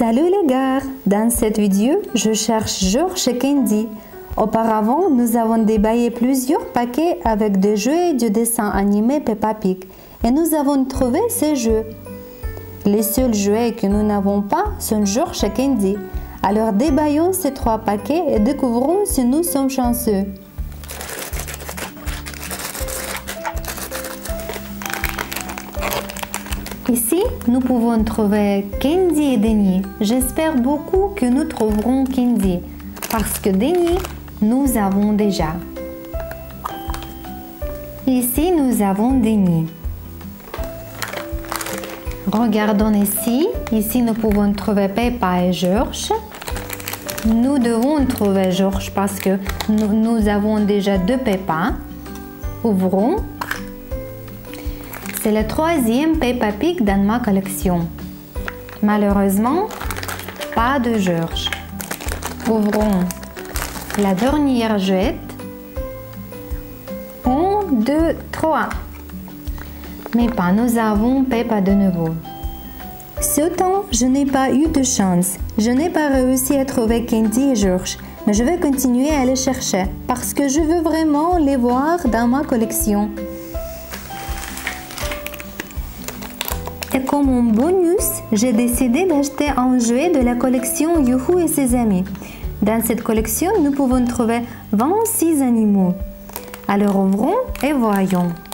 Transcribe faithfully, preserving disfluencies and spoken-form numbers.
Salut les gars! Dans cette vidéo, je cherche Georges et Candy. Auparavant, nous avons déballé plusieurs paquets avec des jeux de dessin animé Peppa Pig et nous avons trouvé ces jeux. Les seuls jouets que nous n'avons pas sont Georges et Candy. Alors déballons ces trois paquets et découvrons si nous sommes chanceux. Ici, nous pouvons trouver Candy et Denny. J'espère beaucoup que nous trouverons Candy, parce que Denny, nous avons déjà. Ici, nous avons Denny. Regardons ici. Ici, nous pouvons trouver Peppa et Georges. Nous devons trouver Georges parce que nous, nous avons déjà deux Peppa. Ouvrons. C'est le troisième Peppa Pig dans ma collection. Malheureusement, pas de Georges. Ouvrons la dernière jouette. Un, deux, trois. Mais pas, nous avons Peppa de nouveau. Ce temps, je n'ai pas eu de chance. Je n'ai pas réussi à trouver Candy et Georges. Mais je vais continuer à les chercher parce que je veux vraiment les voir dans ma collection. Et comme un bonus, j'ai décidé d'acheter un jouet de la collection Yoo-Hoo et ses amis. Dans cette collection, nous pouvons trouver vingt-six animaux. Alors ouvrons et voyons.